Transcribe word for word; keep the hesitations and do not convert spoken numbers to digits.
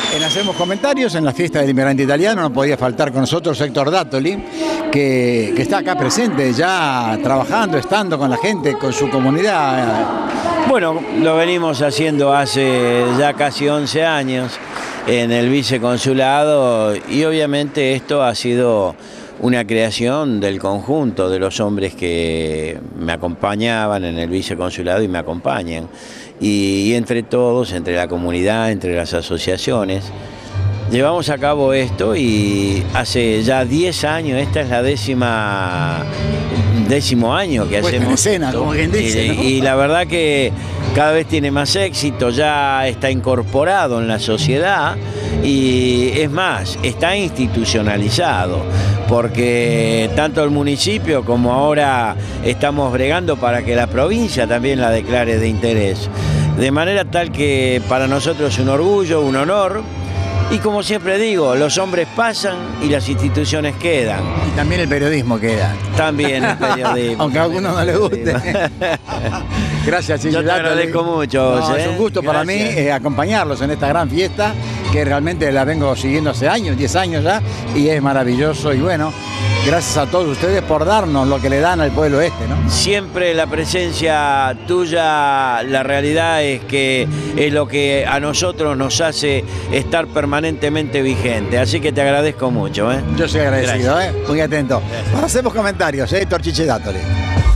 En Hacemos Comentarios, en la fiesta del inmigrante italiano, no podía faltar con nosotros Héctor Dattoli, que, que está acá presente, ya trabajando, estando con la gente, con su comunidad. Bueno, lo venimos haciendo hace ya casi once años en el viceconsulado y obviamente esto ha sido una creación del conjunto de los hombres que me acompañaban en el viceconsulado y me acompañan. Y, y entre todos, entre la comunidad, entre las asociaciones, llevamos a cabo esto y hace ya diez años, esta es la décima, décimo año que Puesta hacemos en escena, esto. como quien dice, y, ¿no? y la verdad que cada vez tiene más éxito, ya está incorporado en la sociedad y es más, está institucionalizado, porque tanto el municipio como ahora estamos bregando para que la provincia también la declare de interés. De manera tal que para nosotros es un orgullo, un honor, y como siempre digo, los hombres pasan y las instituciones quedan. Y también el periodismo queda. También el periodismo. Aunque a algunos no les guste. Gracias, Chichi Yo te Dattoli. agradezco mucho. No, ¿eh? es un gusto para mí Gracias. eh, acompañarlos en esta gran fiesta, que realmente la vengo siguiendo hace años, diez años ya, y es maravilloso. Y bueno, gracias a todos ustedes por darnos lo que le dan al pueblo este, ¿no? Siempre la presencia tuya, la realidad es que es lo que a nosotros nos hace estar permanentemente vigente. Así que te agradezco mucho. ¿eh? Yo soy agradecido, Gracias. ¿eh? Muy atento. Hacemos comentarios, ¿eh? Héctor Chichi Dattoli.